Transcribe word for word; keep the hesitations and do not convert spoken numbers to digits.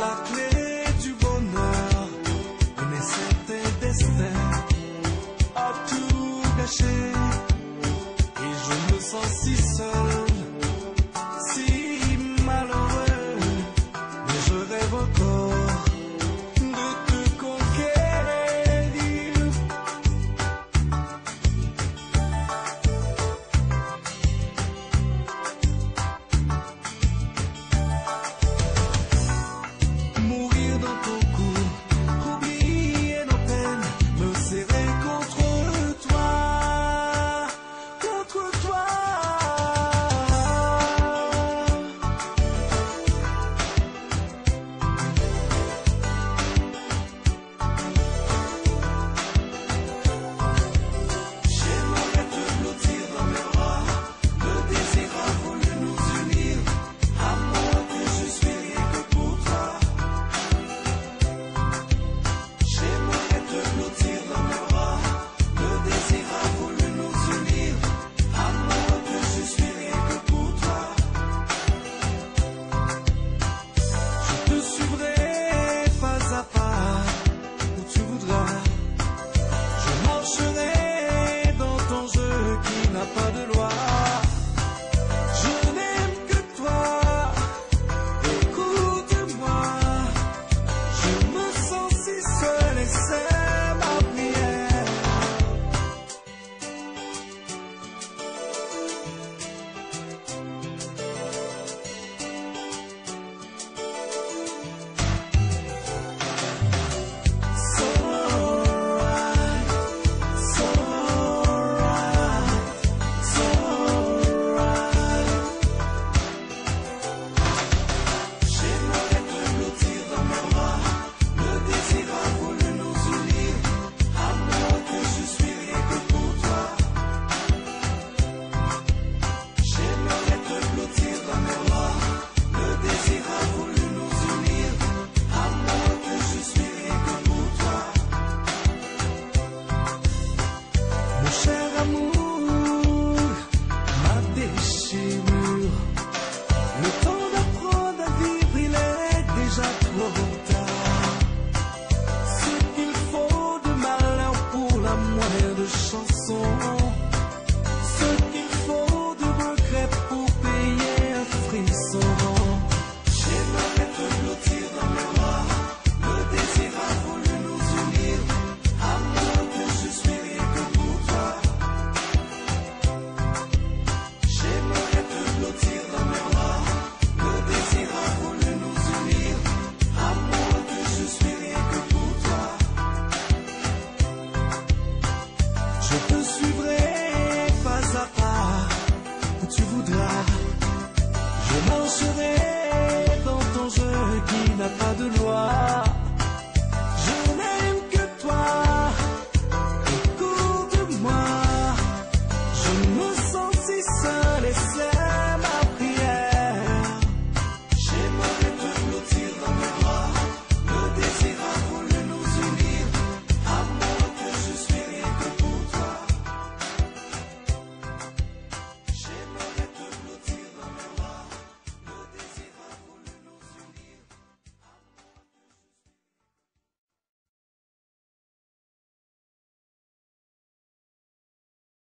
la clé du bonheur, mais c'était destin a tout gâché. Et je me sens si seul, si malheureux, mais je rêve encore de te conquérir. Mourir dans ton cou, oublier nos peines, me serrer contre toi, contre toi. J'aimerais te blottir dans mes bras, le désir a voulu nous unir, à moi que je suis rien que pour toi. J'aimerais te blottir dans mes bras, le désir a voulu nous unir, à moi que je suis rien que pour toi. Je te suivrai pas à pas où tu voudras. Je marcherai dans ton jeu qui n'a pas de loi. Je n'aime que toi, écoute-moi. Je me sens si seul et c'est ma prière. So alright, so alright, so alright. J'aimerais te blottir dans mes bras, le désir a voulu nous unir, à moi que je suis rien que pour toi. J'aimerais te blottir dans mes bras, le désir a voulu nous unir, à moi que je suis rien que pour toi. Mon cher amour, ma déchirure, le temps d'apprendre à vivre, il est déjà trop tard. Ce qu'il faut de malheur pour la moelle de chanson, ce qu'il faut de regret pour payer un frisson. J'aimerais te blottir dans mes bras, le désir a voulu nous unir, à moi que je suis rien que pour toi. J'aimerais te blottir dans mes bras, le désir a voulu nous unir, à moi que je suis rien que pour toi. Je te suivrai pas à pas où tu voudras. Je marcherai